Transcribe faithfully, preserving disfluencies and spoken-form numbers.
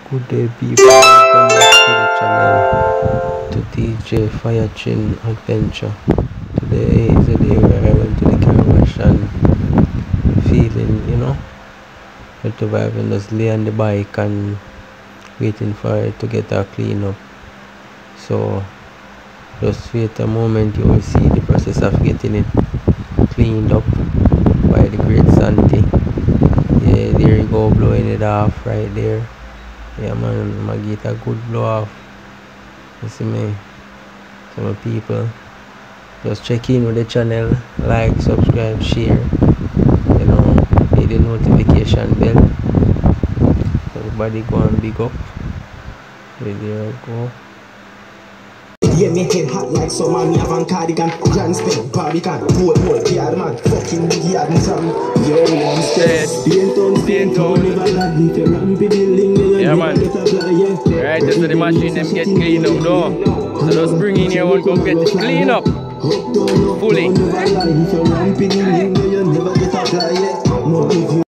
Good day, people. Welcome back to the channel to D J Firechin Adventure. Today is a day where I went to the car wash and feeling, you know, the vibe and just lay on the bike and waiting for it to get a clean up. So just wait a moment, you will see the process of getting it cleaned up by the great Santi. Yeah, there you go, blowing it off right there. Yeah man, I get a good blow off. You see me? So my people, just check in with the channel, like, subscribe, share, you know, hit the notification bell. Everybody go and big up. There you go. Yeah, me head hot like summer, me have a cardigan, grand spec, barbican, boat, boat, yard man, fucking big yard, me from, yo, I'm scared, stay town, stay town, never lie, if you ramp the building, then you never get a fly, yeah. Right, just so the machine them get clean up, though. So just bring in here one, come get it clean up, fully. Never lie, if you ramp the building, then you never get a fly, yeah.